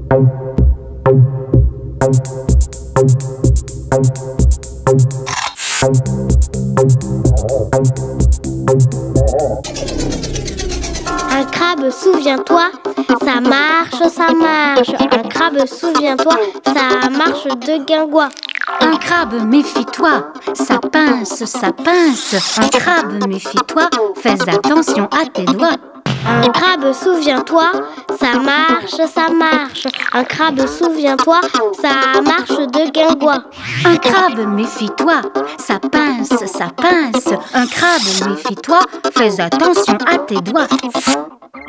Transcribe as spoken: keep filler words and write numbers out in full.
Un crabe, souviens-toi, ça marche, ça marche. Un crabe, souviens-toi, ça marche de guingois. Un crabe, méfie-toi, ça pince, ça pince. Un crabe, méfie-toi, fais attention à tes doigts. Un crabe, souviens-toi, ça marche, ça marche. Un crabe, souviens-toi, ça marche de guingois. Un crabe, méfie-toi, ça pince, ça pince. Un crabe, méfie-toi, fais attention à tes doigts.